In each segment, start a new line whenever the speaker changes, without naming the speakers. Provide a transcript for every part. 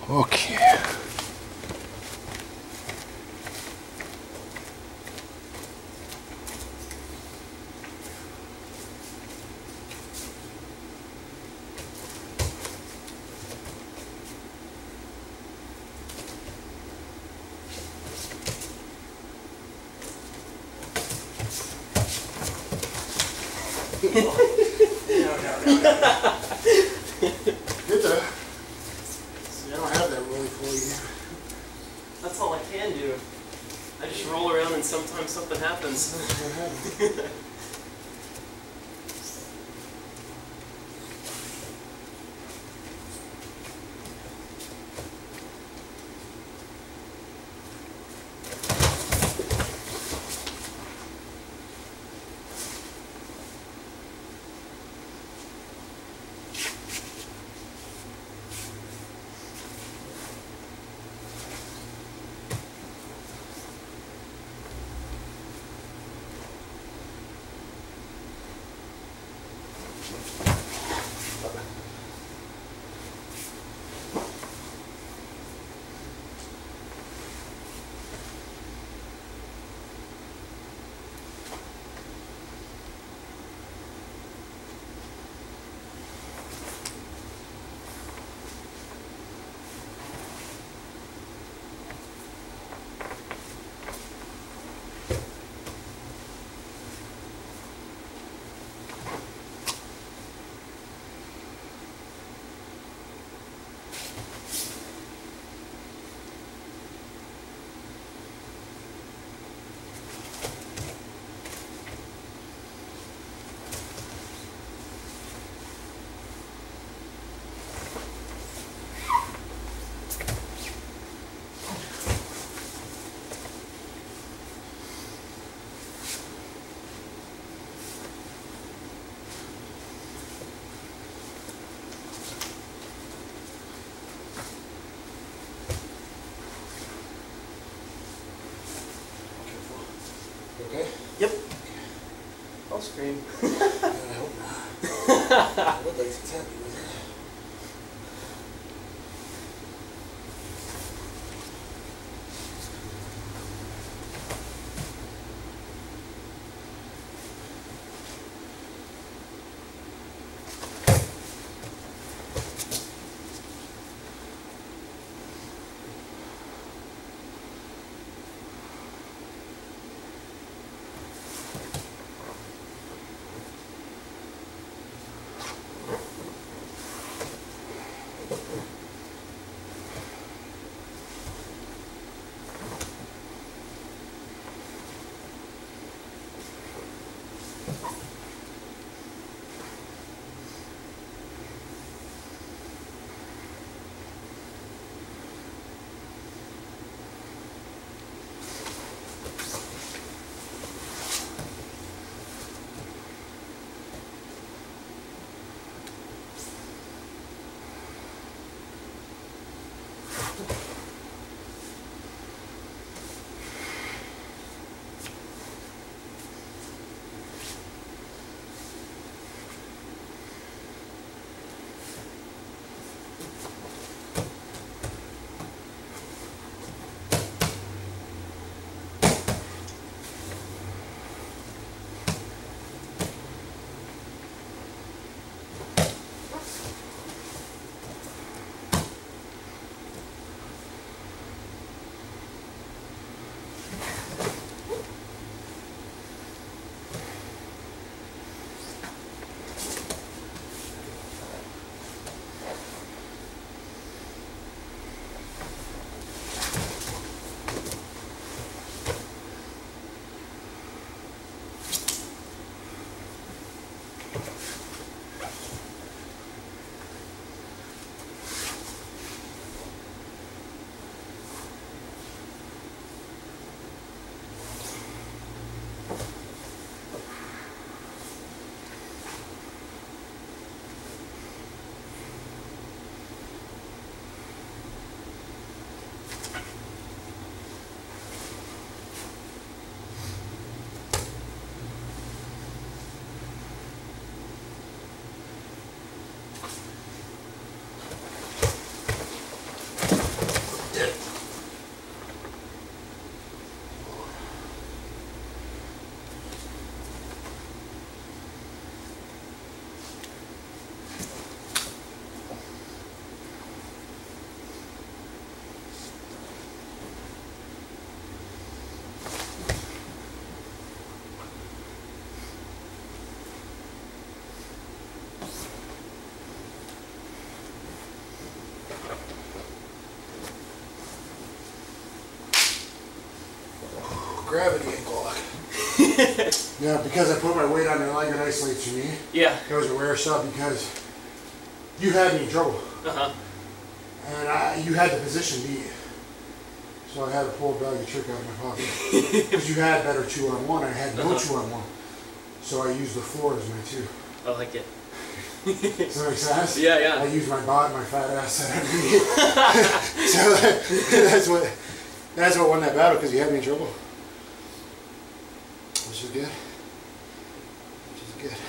Okay.
No.
Get there. See, I don't have that really for you.
That's all I can do. I just roll around and sometimes something happens.
Okay?
Yep. I'll scream.
I hope not. I look like it's happy with it. gravity ankle lock. Yeah, because I put my weight on there, like it isolates me.
Yeah.
That was a rare sub because you had me in trouble. And you had the position beat. So I had to pull a bag of trick out of my pocket. Because you had better 2-on-1, I had no 2-on-1. So I used the floor as my 2.
I like it.
Does that make sense?
Yeah, yeah.
I used my bot, my fat ass underneath. So that's what won that battle, because you had me in trouble. Which is good. Which is good.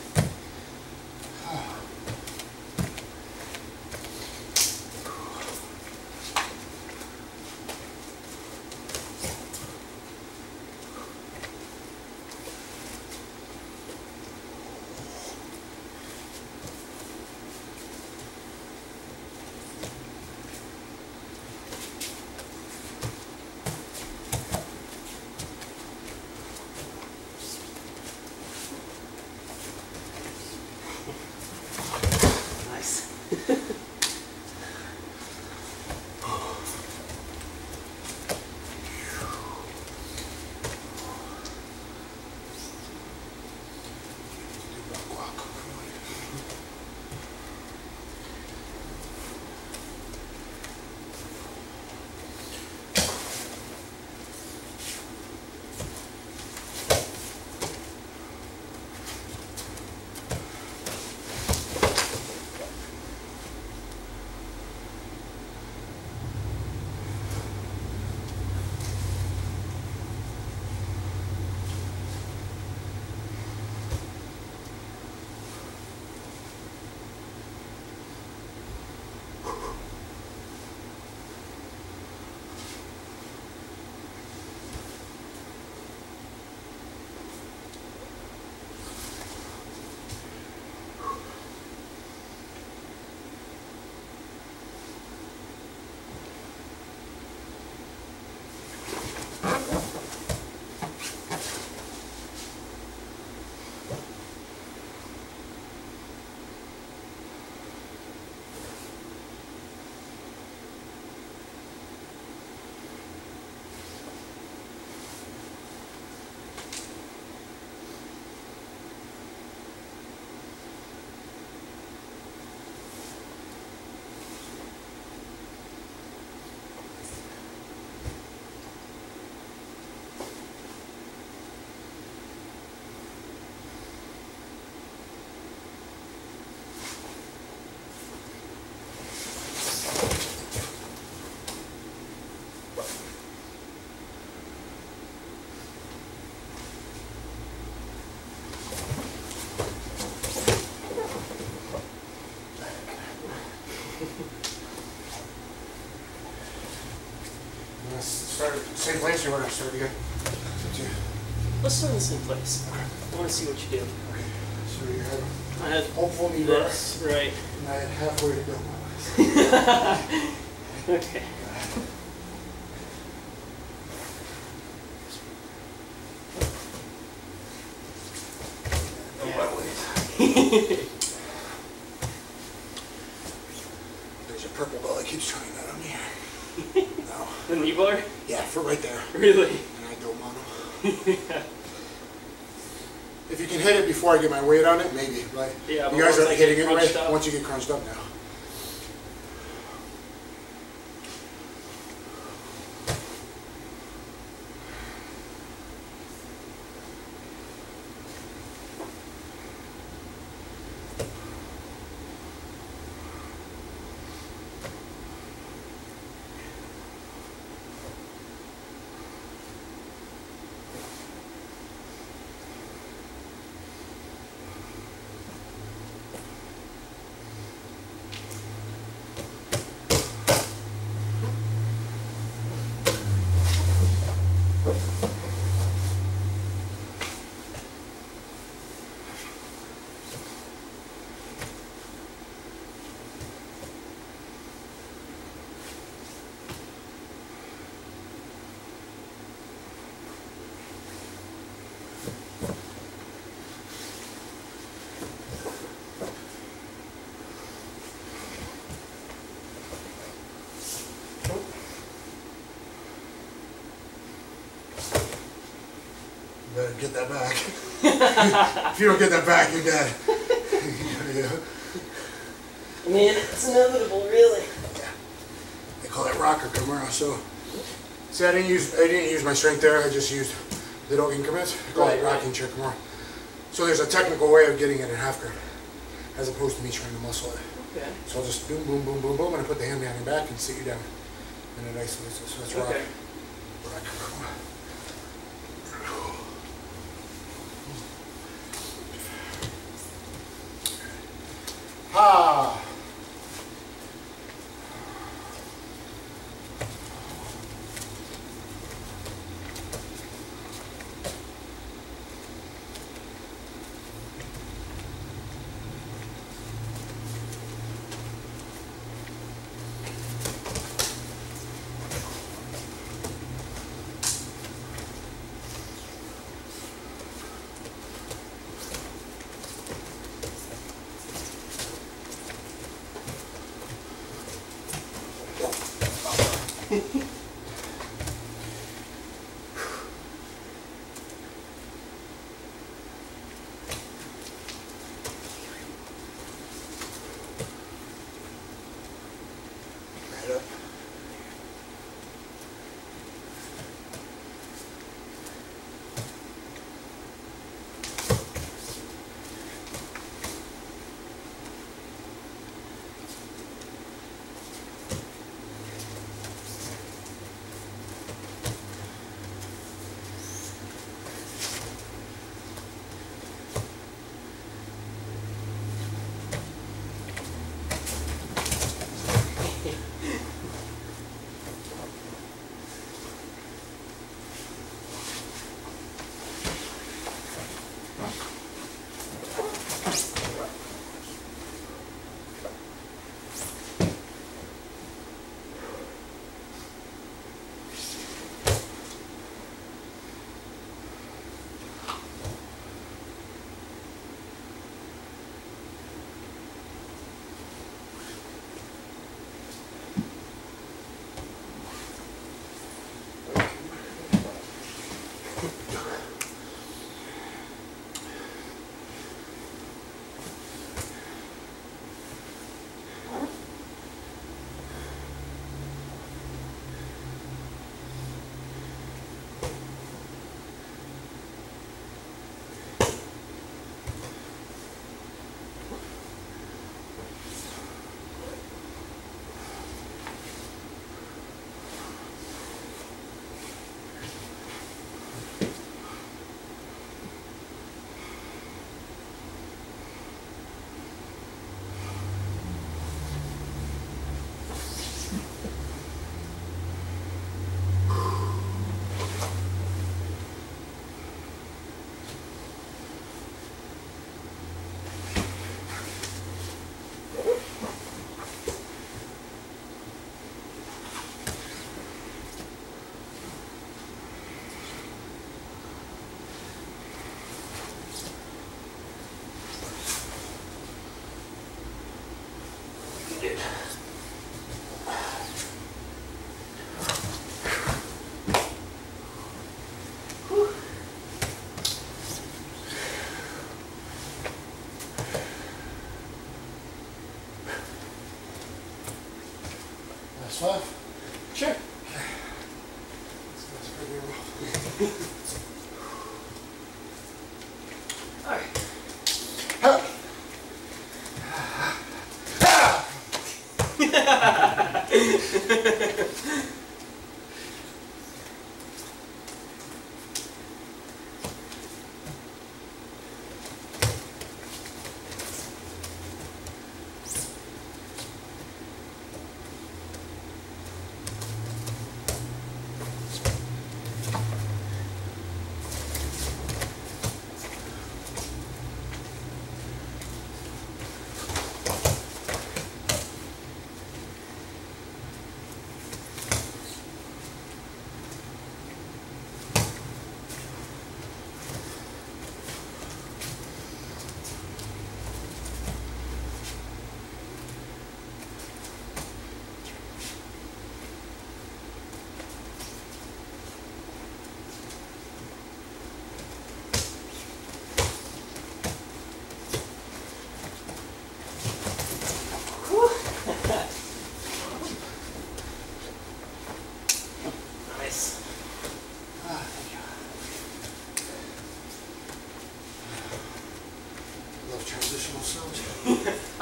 Start same place or want to start again?
Let's start in the same place.
Okay.
I want to see what you do.
Okay. So you have
I had
hopeful knee bar.
this, right.
And I had halfway to go.
Okay.
There's a purple ball that keeps trying that on me. No.
The knee bar?
Yeah, for right there.
Really?
And I don't mono. If you can hit it before I get my weight on it, maybe. But
yeah,
you guys are hitting it right
up.
once you get crunched up now. get that back. If you don't get that back, you're dead. Yeah.
I mean, it's inevitable, really.
Yeah. They call that rocker Kimura. So, see, I didn't use my strength there. I just used little increments. I call it rocking chair Kimura. So there's a technical way of getting it in half grip, as opposed to me trying to muscle it.
Okay.
So I'll just boom, boom, boom, boom, boom, and I put the hand behind your back and sit you down, and it isolates it. So that's rock.
Okay.
Ha! Right up. Last five?
Sure.
That's pretty well.
All right.
Ha!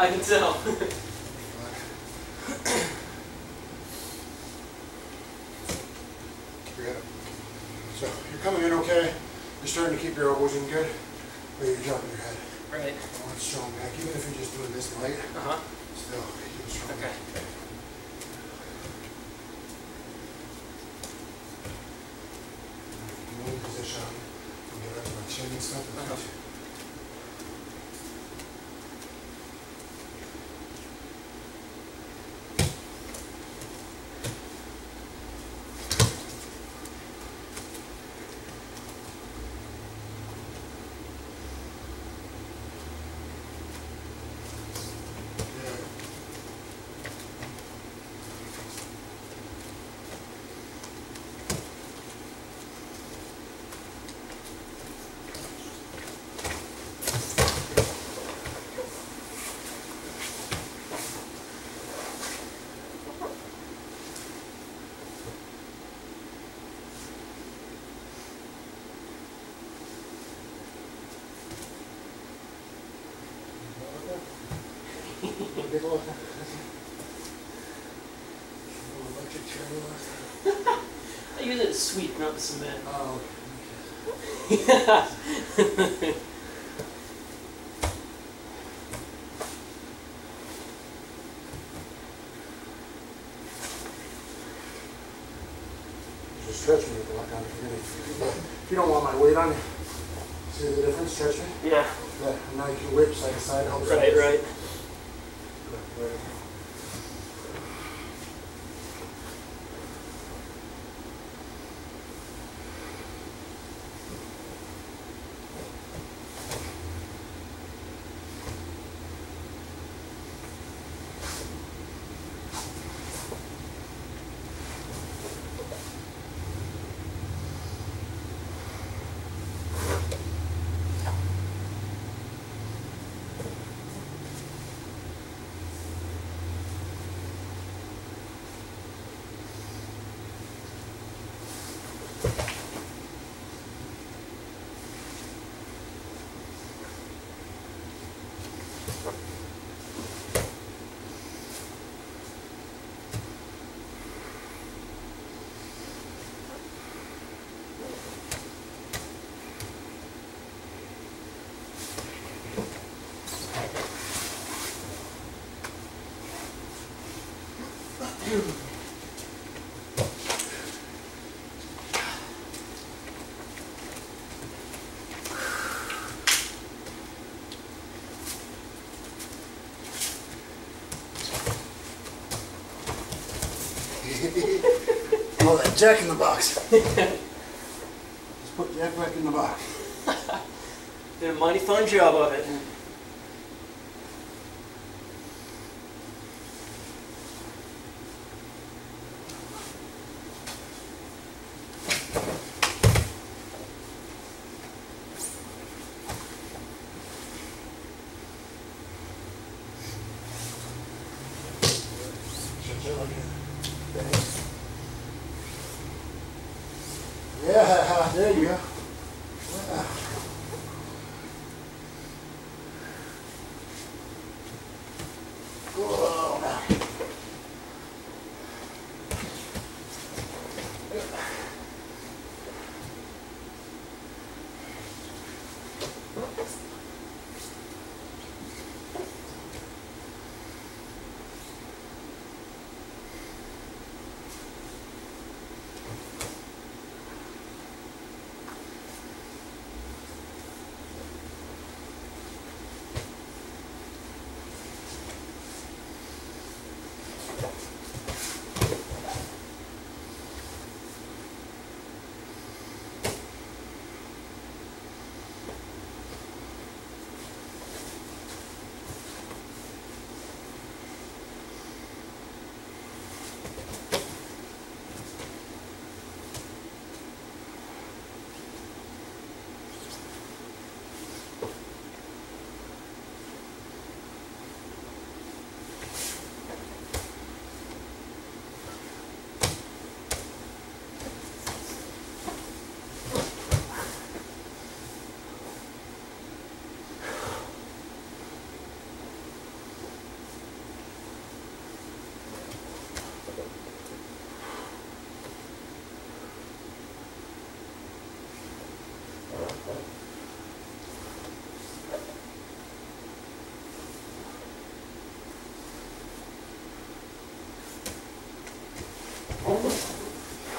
I can tell.
Good. So you're coming in okay. You're starting to keep your elbows in good, but you're dropping your head.
Right.
I want strong back, even if you're just doing this light. Still, keep it strong.
Okay.
Move position. Get up to my chin and stuff. Big old electric chair.
I use it as sweep, not the cement.
Oh,
Yeah.
just stretch me with the lock on the beginning. If you don't want my weight on you, see the difference? Stretch me.
Yeah.
Yeah, and now you can whip side to side. Helps you.
Right, right.
Right. Oh, that Jack in the Box. Just put Jack back in the box.
Did a mighty fine job of it.
Yeah, there you go. Yeah. Whoa, now.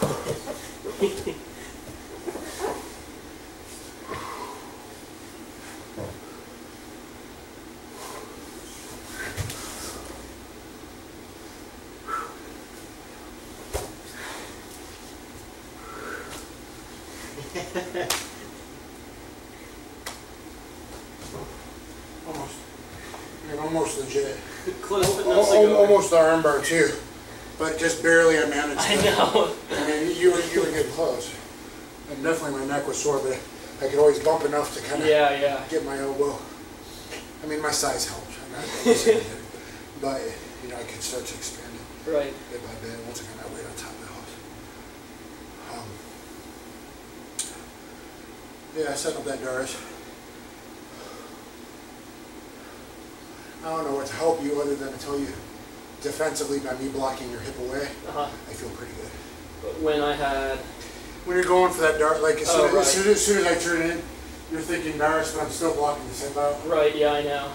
Almost. I mean, almost legit.
Close, but no cigar.
Almost the armbar too, but just barely I managed.
I know.
I mean, you were getting close, and definitely my neck was sore, but I could always bump enough to kind of get my elbow. I mean, my size helped. I'm not gonna say anything, but you know, I could start to expand it
Right.
bit by bit once I got my weight on top of the house. Yeah, setting up that Doris. I don't know what to help you other than to tell you defensively by me blocking your hip away. I feel pretty good.
But when I had...
When you're going for that dart, like as soon as I turn in, you're thinking Doris, but I'm still blocking the hip out.
Right, yeah, I know.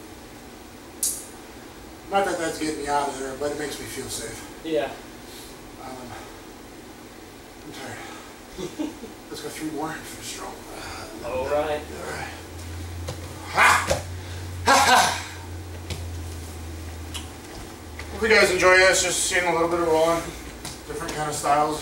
Not that that's getting me out of there, but it makes me feel safe.
Yeah.
I'm tired. Let's go 3 more and finish strong.
All right.
All right. Ha! Ha ha! Hope you guys enjoy this, just seeing a little bit of rolling, different kind of styles.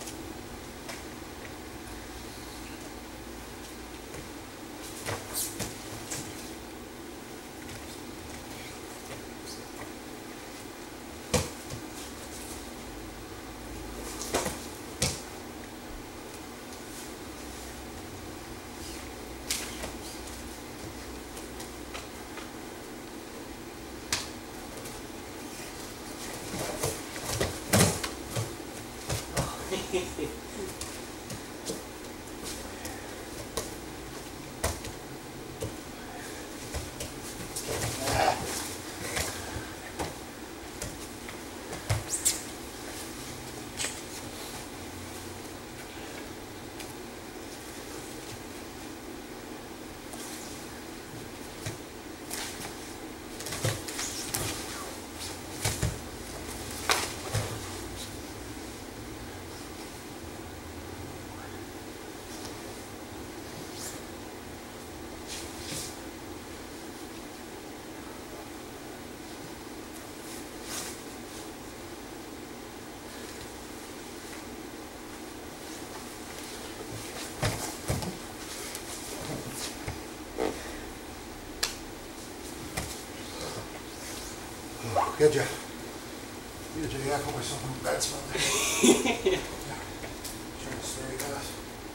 Good job. Good job. Yeah, I put myself in a bad spot there. Yeah. Trying to stay fast.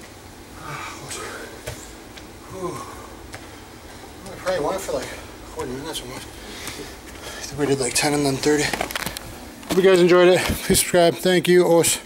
I probably went for like 40 minutes or more. I think we did like 10 and then 30. Hope you guys enjoyed it. Please subscribe. Thank you. Os.